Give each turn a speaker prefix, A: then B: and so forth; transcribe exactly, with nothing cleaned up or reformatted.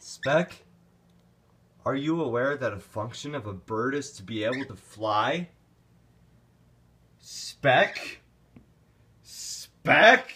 A: Speck, are you aware that a function of a bird is to be able to fly? Speck? Speck?